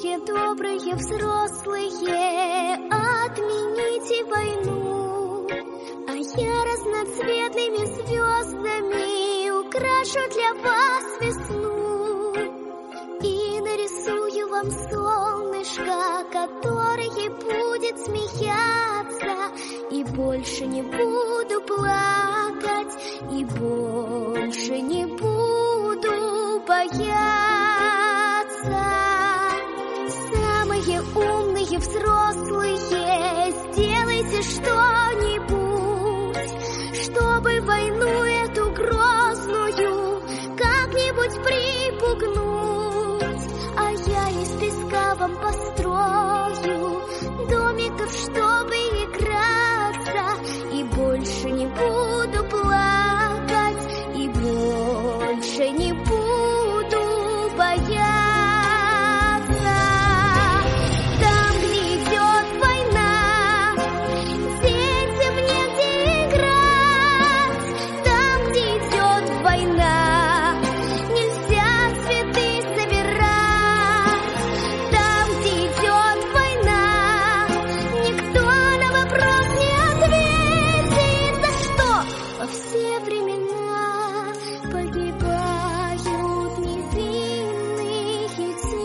Самые добрые взрослые, отмените войну, а я разноцветными звездами украшу для вас весну и нарисую вам солнышко, которое будет смеяться, и больше не буду плакать, и больше не буду бояться. Самые умные взрослые, сделайте что-нибудь, чтобы войну эту грозную как-нибудь припугнуть. А я из песка вам построю домиков, чтобы играться, и больше не буду плакать, и больше не буду бояться. Там, где идет война, детям негде играть. Там, где идет война, нельзя цветы собирать. Там, где идет война, никто на вопрос не ответит. За что во все времена погибают невинные дети?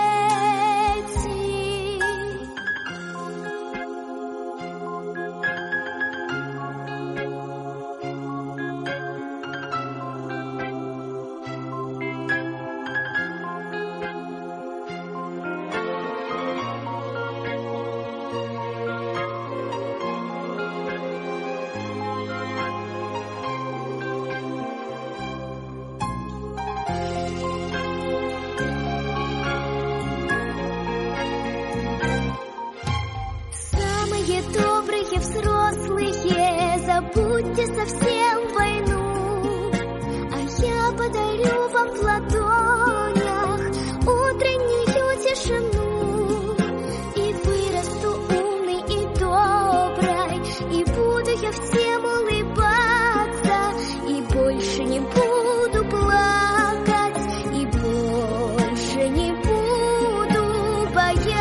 Самые добрые взрослые, забудьте совсем войну, а я подарю вам в ладонях утреннюю тишину. И вырасту умной и доброй, и буду я всем улыбаться, и больше не буду плакать, и больше не буду бояться.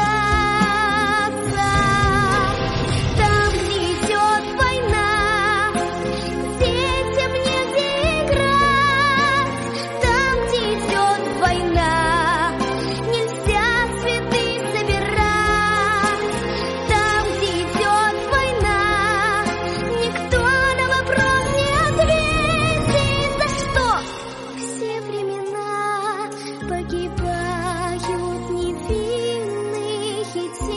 Там, где идет война, детям негде играть. Там, где идет война, нельзя цветы собирать. Там, где идет война, никто на вопрос не ответит. За что во все времена погибают невинные дети?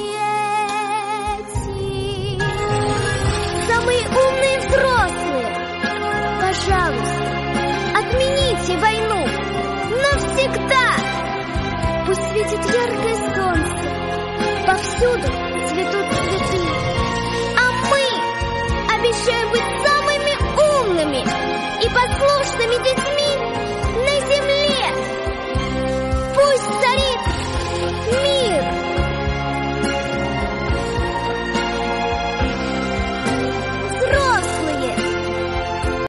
Самые умные взрослые, пожалуйста, отмените войну навсегда. Пусть светит яркое солнце, повсюду цветут цветы, а мы обещаем быть самыми умными и послушными